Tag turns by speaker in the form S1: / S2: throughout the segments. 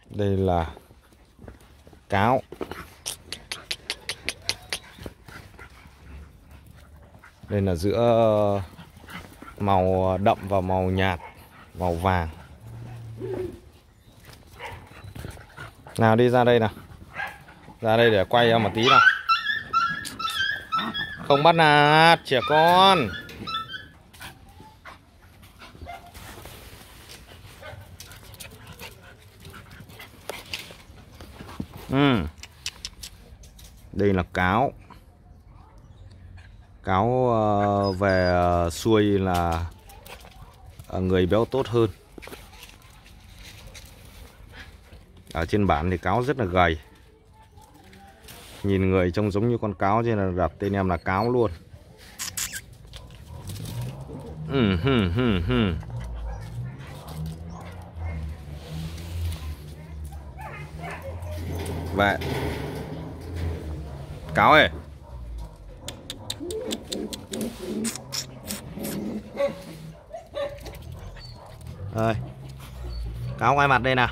S1: Đây là cáo. Đây là giữa màu đậm và màu nhạt, màu vàng. Nào đi ra đây nào. Ra đây để quay em một tí nào. Không bắt nạt trẻ con. Đây là cáo. Cáo về xuôi là người béo tốt hơn. Ở trên bản thì cáo rất là gầy. Nhìn người trông giống như con cáo cho nên là đặt tên em là cáo luôn. Vậy cáo ơi. Rồi, cáo quay mặt đây nào.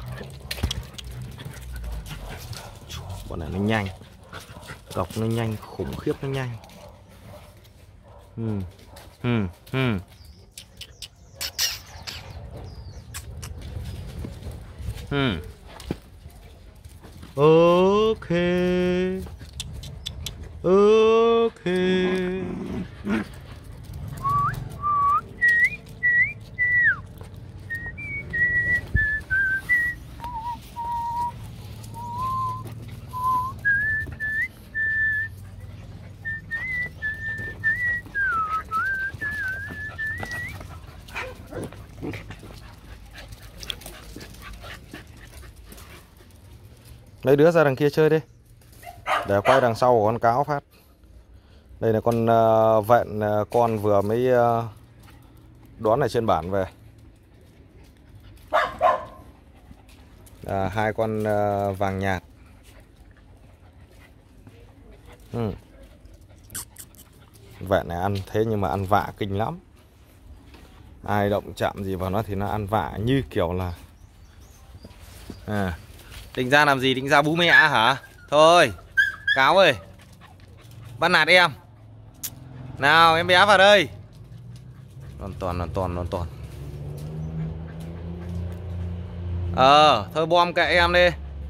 S1: Bọn này nó nhanh, cọc nó nhanh, khủng khiếp nó nhanh. Ok. Ok. Lấy đứa ra đằng kia chơi đi, để quay đằng sau của con cáo phát. Đây là con vẹn con vừa mới đón ở trên bản về. Hai con vàng nhạt. Vẹn này ăn thế nhưng mà ăn vạ kinh lắm. Ai động chạm gì vào nó thì nó ăn vạ như kiểu là định ra làm gì? Định ra bú mẹ hả? Thôi cáo ơi, bắt nạt em. Nào em bé vào đây. Lon toàn. Thôi bom kệ em đi.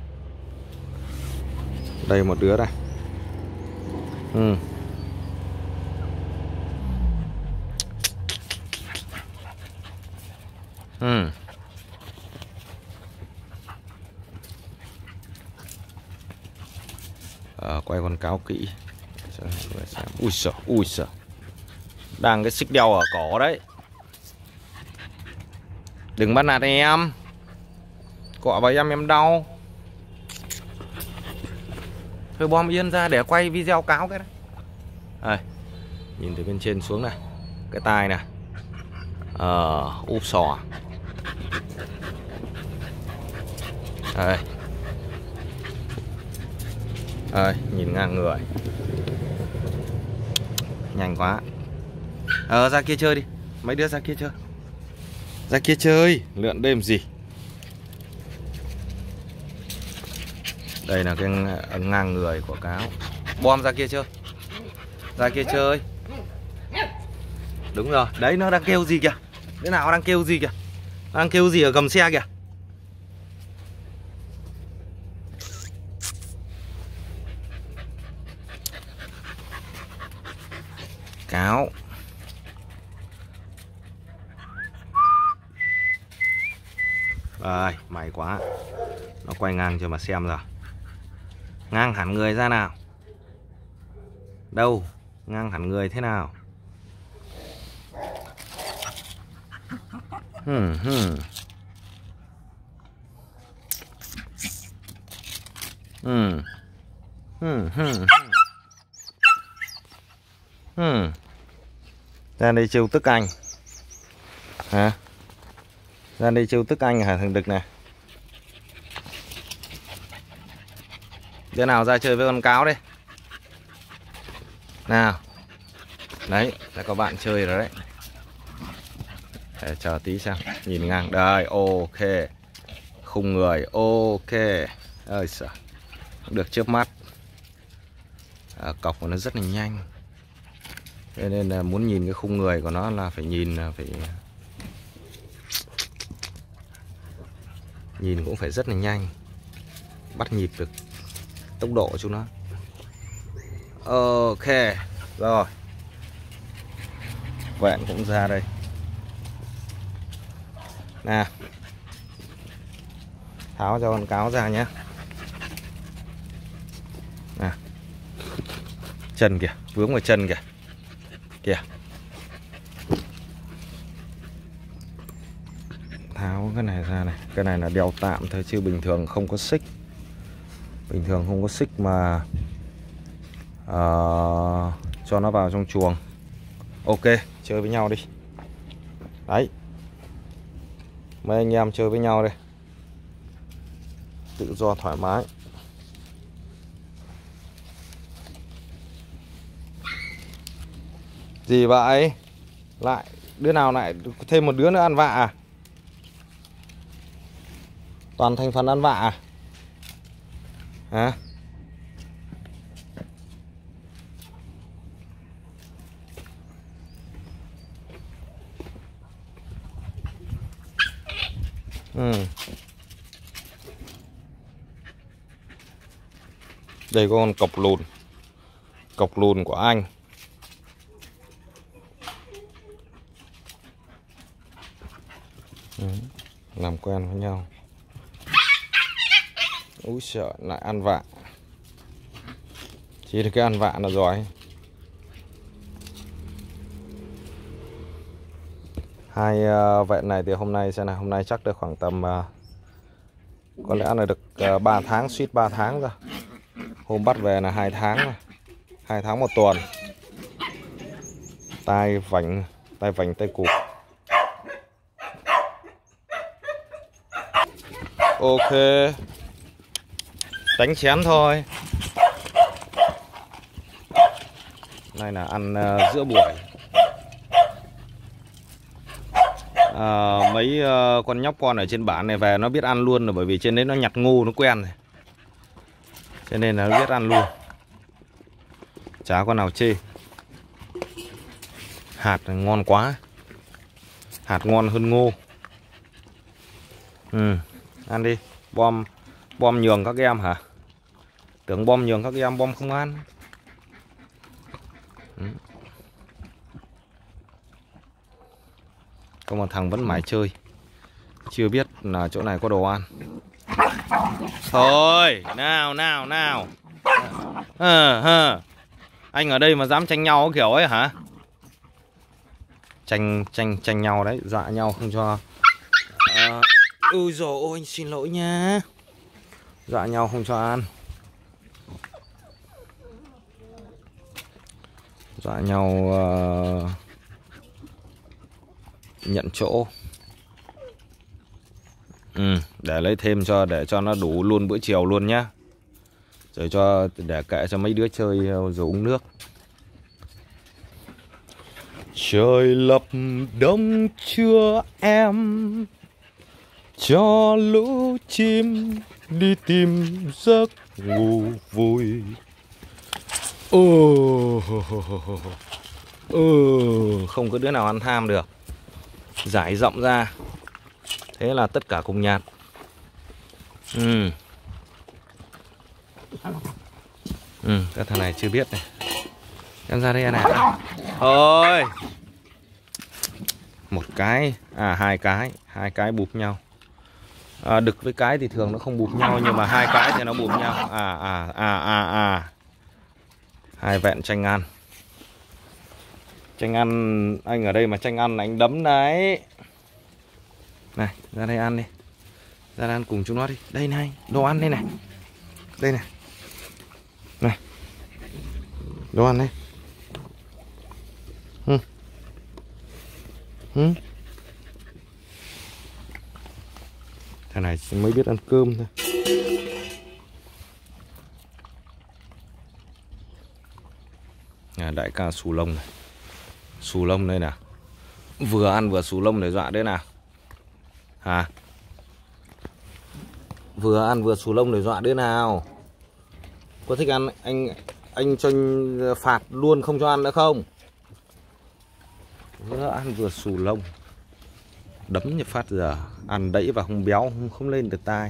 S1: Đây một đứa đây. Quay con cáo kỹ. Ui giời. Đang cái xích đeo ở cổ đấy. Đừng bắt nạt em. Cọ vào em đau. Thôi bom yên ra để quay video cáo cái đấy. Đây, nhìn từ bên trên xuống này. Cái tai này. Úp sò. Đây. Đây, nhìn ngang người. Nhanh quá. Ra kia chơi đi. Mấy đứa ra kia chơi. Ra kia chơi, lượn đêm gì. Đây là cái ngang người của cáo. Bom ra kia chơi. Ra kia chơi. Đúng rồi, đấy nó đang kêu gì kìa. Đứa nào đang kêu gì kìa. Đang kêu gì ở gầm xe kìa. Cáo. Rồi, may quá. Nó quay ngang cho mà xem rồi. Ngang hẳn người ra nào. Đâu, ngang hẳn người thế nào. Ra đây trêu tức anh hả? Ra đây trêu tức anh hả thằng đực này? Đứa nào ra chơi với con cáo đây? Nào. Đấy, là có bạn chơi rồi đấy. Để chờ tí xem. Nhìn ngang. Đây, ok. khung người. Ok. Ơi sợ. Được chớp mắt. Cọc của nó rất là nhanh. Thế nên là muốn nhìn cái khung người của nó là phải nhìn cũng phải rất là nhanh, bắt nhịp được tốc độ của chúng nó. Ok rồi, vẹn cũng ra đây nè, tháo cho con cáo ra nhé. Nè, chân kìa, vướng vào chân kìa, kìa. Tháo cái này ra này, cái này là đeo tạm thôi chứ bình thường không có xích. Bình thường không có xích mà cho nó vào trong chuồng. Ok, chơi với nhau đi. Đấy, mấy anh em chơi với nhau đây, tự do thoải mái. Gì vậy? Lại đứa nào lại thêm một đứa nữa ăn vạ à? Toàn thành phần ăn vạ à? Hả? Đây có con cọc lùn của anh. Làm quen với nhau. Úi sợ, lại ăn vạ. Chỉ được cái ăn vạ là giỏi. Hai vẹn này thì hôm nay xem nào, hôm nay chắc được khoảng tầm có lẽ là được 3 tháng, suýt 3 tháng rồi. Hôm bắt về là 2 tháng rồi. 2 tháng 1 tuần. Tai vành tay cụp. Ok. Đánh chén thôi. Này là ăn giữa buổi. Mấy con nhóc con ở trên bản này về nó biết ăn luôn rồi, bởi vì trên đấy nó nhặt ngô nó quen rồi, cho nên là nó biết ăn luôn, chả con nào chê. Hạt ngon quá, hạt ngon hơn ngô. Ăn đi. Bom nhường các em hả? Tưởng bom nhường các em, bom không ăn. Có một thằng vẫn mãi chơi, chưa biết là chỗ này có đồ ăn. Thôi, nào. Anh ở đây mà dám tranh nhau kiểu ấy hả? Tranh nhau đấy, dọa nhau không cho. Ui dồi ôi, anh xin lỗi nha. Dọa nhau không cho ăn. Dọa nhau nhận chỗ. Để lấy thêm để cho nó đủ luôn bữa chiều luôn nhá. Rồi để kệ cho mấy đứa chơi rồi uống nước. Trời lập đông chưa em, cho lũ chim đi tìm giấc ngủ vui. Không có đứa nào ăn tham được. Giải rộng ra. Thế là tất cả cùng nhặt. Các thằng này chưa biết này. Em ra đây ăn nào. Thôi. Một cái, hai cái bụp nhau. Đực với cái thì thường nó không bụp nhau, nhưng mà hai cái thì nó bụp nhau. Hai vẹn tranh ăn. Tranh ăn, anh ở đây mà tranh ăn là anh đấm đấy. Này, ra đây ăn đi. Ra đây ăn cùng chúng nó đi. Đây này, đồ ăn đây này. Đây này. Này. Đồ ăn đây. Thằng này mới biết ăn cơm thôi. Đại ca xù lông này. Xù lông đây nào. Vừa ăn vừa xù lông để dọa đấy nào. Hả? Vừa ăn vừa xù lông để dọa đứa nào. Có thích ăn anh cho phạt luôn không cho ăn nữa không? Vừa ăn vừa xù lông. Đấm như phát giờ. Ăn đẫy và không béo, không lên được tai.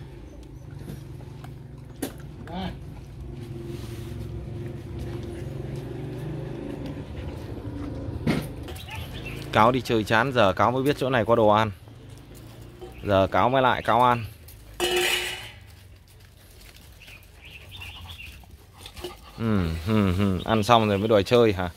S1: Cáo đi chơi chán, giờ Cáo mới biết chỗ này có đồ ăn. Giờ Cáo mới lại Cáo ăn. Ăn xong rồi mới đòi chơi hả?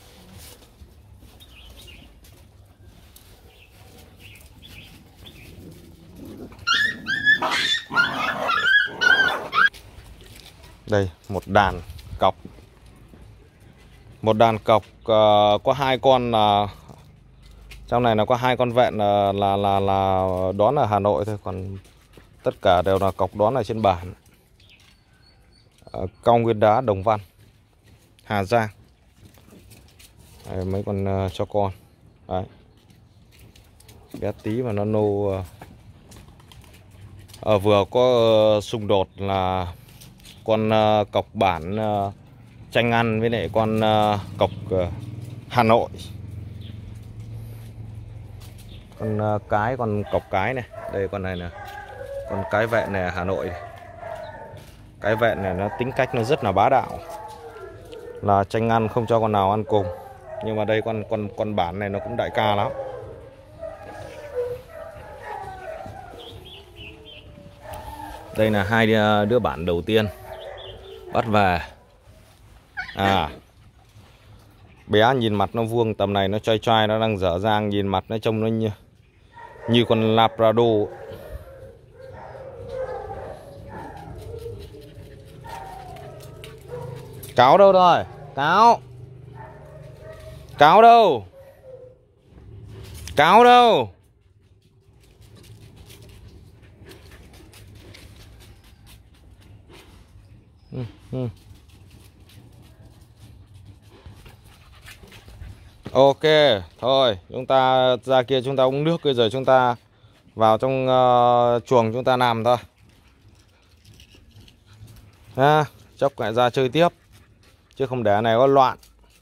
S1: Đây, một đàn cọc. Một đàn cọc có 2 con là trong này nó có 2 con vẹn là đón ở Hà Nội thôi, còn tất cả đều là cọc đón ở trên bản. Cao Nguyên Đá, Đồng Văn, Hà Giang. Đây, mấy con cho con. Đấy. Bé tí mà nó nô. Vừa có xung đột là con cọc bản tranh ăn với lại con cọc Hà Nội. Con cọc cái này, đây con này nè, con cái vẹn này Hà Nội này. Cái vẹn này nó tính cách nó rất là bá đạo, là tranh ăn không cho con nào ăn cùng. Nhưng mà đây con bản này nó cũng đại ca lắm. Đây là 2 đứa bản đầu tiên bắt về. Bé nhìn mặt nó vuông, tầm này nó choi choi, nó đang dở dang, nhìn mặt nó trông nó như con Labrador. Cáo đâu rồi? Cáo. Cáo đâu? Cáo đâu? Ok, thôi chúng ta ra kia chúng ta uống nước, bây giờ chúng ta vào trong chuồng chúng ta nằm thôi. Chốc lại ra chơi tiếp, chứ không để này có loạn.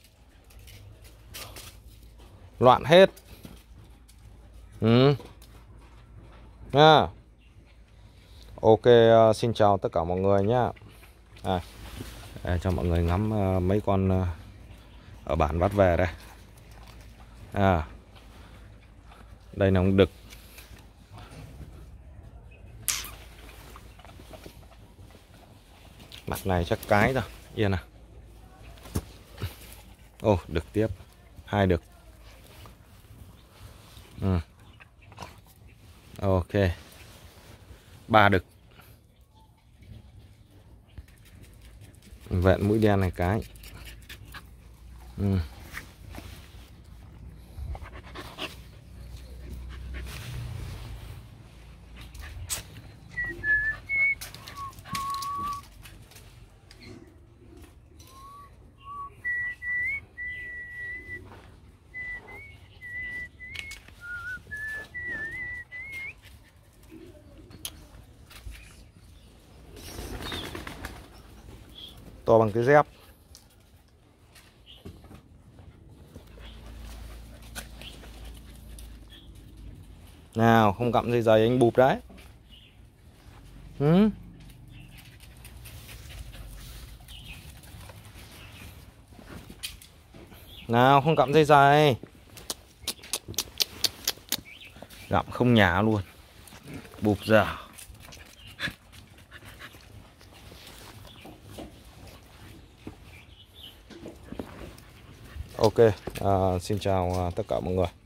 S1: Loạn hết. Ok, xin chào tất cả mọi người nhé. Cho mọi người ngắm mấy con ở bản bắt về đây. Đây là con đực. Mặt này chắc cái rồi, yên à. Đực tiếp, 2 đực. Ok, 3 đực. Vẹn mũi đen này cái. To bằng cái dép. Nào, không gặm dây giày anh bụp đấy. Nào, không gặm dây giày. Gặm không nhả luôn. Bụp giờ. Ok, xin chào tất cả mọi người.